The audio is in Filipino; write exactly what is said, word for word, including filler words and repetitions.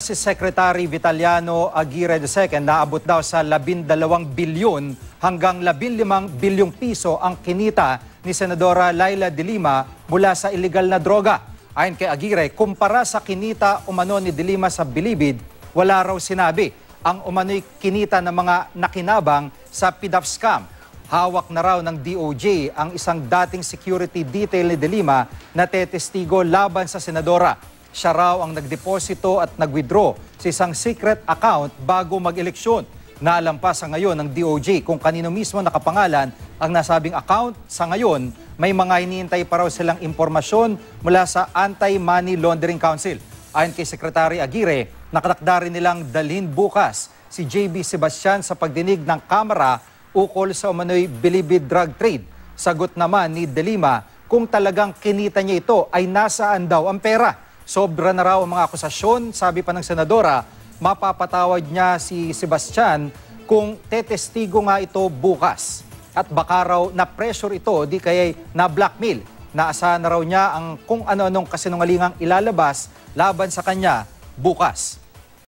Si Secretary Vitaliano Aguirre the second naabot daw sa labindalawang bilyon hanggang labinlimang bilyong piso ang kinita ni Senadora Leila de Lima mula sa illegal na droga. Ayon kay Aguirre, kumpara sa kinita umano ni de Lima sa Bilibid, wala raw sinabi ang umano'y kinita ng mga nakinabang sa P D A F scam. Hawak na raw ng D O J ang isang dating security detail ni de Lima na tetestigo laban sa Senadora. Siya raw ang nagdeposito at nag-withdraw sa isang secret account bago mag-eleksyon. Naalam pa sa ngayon ng D O J kung kanino mismo nakapangalan ang nasabing account. Sa ngayon, may mga hinihintay pa raw silang impormasyon mula sa Anti-Money Laundering Council. Ayon kay Secretary Aguirre, nakatakda rin nilang dalhin bukas si J B Sebastian sa pagdinig ng Kamara ukol sa umano'y Bilibid drug trade. Sagot naman ni de Lima kung talagang kinita niya ito ay nasaan daw ang pera. Sobra na raw ang mga akusasyon, sabi pa ng Senadora, mapapatawad niya si Sebastian kung tetestigo nga ito bukas. At baka raw na-pressure ito, di kaya na-blackmail. Naasahan na raw niya ang kung ano-anong kasinungalingang ilalabas laban sa kanya bukas.